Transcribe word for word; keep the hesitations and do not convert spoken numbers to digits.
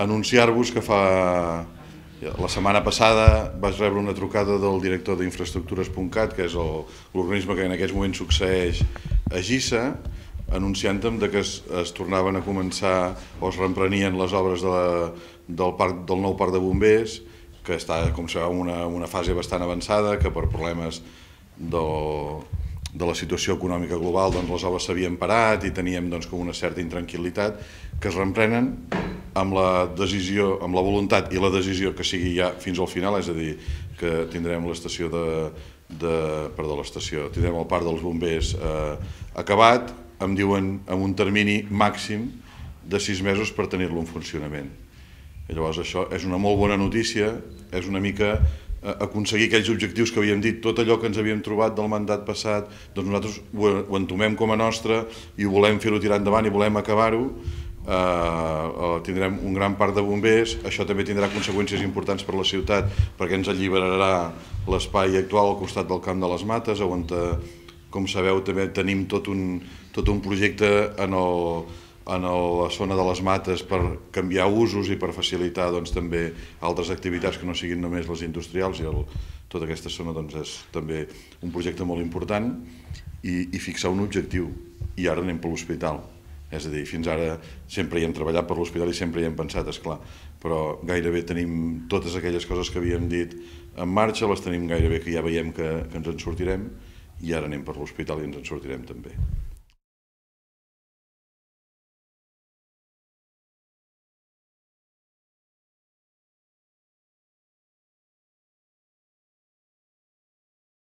anunciar-vos que fa... La setmana passada vaig rebre una trucada del director d'infraestructures punt cat, que és l'organisme que en aquests moments succeeix a GISA, anunciant-me que es, es tornaven a començar o es reprenien les obres de la, del, parc, del nou parc de bombers, que està, com sabeu, en una, una fase bastant avançada, que per problemes del, de la situació econòmica global doncs, les obres s'havien parat i teníem doncs, com una certa intranquil·litat, que es reprenen amb la decisió, amb la voluntat i la decisió que sigui ja fins al final, és a dir, que tindrem l'estació de, de, perdó, l'estació, tindrem el parc dels bombers eh, acabat, em diuen amb un termini màxim de sis mesos per tenir-lo en funcionament. I llavors això és una molt bona notícia, és una mica eh, aconseguir aquells objectius que havíem dit, tot allò que ens havíem trobat del mandat passat, doncs nosaltres ho, ho entomem com a nostre i ho volem fer-ho tirar endavant i volem acabar-ho. Uh, uh, tindrem un gran parc de bombers, això també tindrà conseqüències importants per la ciutat perquè ens alliberarà l'espai actual al costat del Camp de les Mates, on, com sabeu, també tenim tot un, tot un projecte en, el, en la zona de les Mates per canviar usos i per facilitar doncs, també altres activitats que no siguin només les industrials, i el, tota aquesta zona doncs, és també un projecte molt important i, i fixar un objectiu, i ara anem per l'hospital. És a dir, fins ara sempre hi hem treballat per l'hospital i sempre hi hem pensat, esclar, però gairebé tenim totes aquelles coses que havíem dit en marxa, les tenim gairebé que ja veiem que, que ens en sortirem, i ara anem per l'hospital i ens en sortirem també.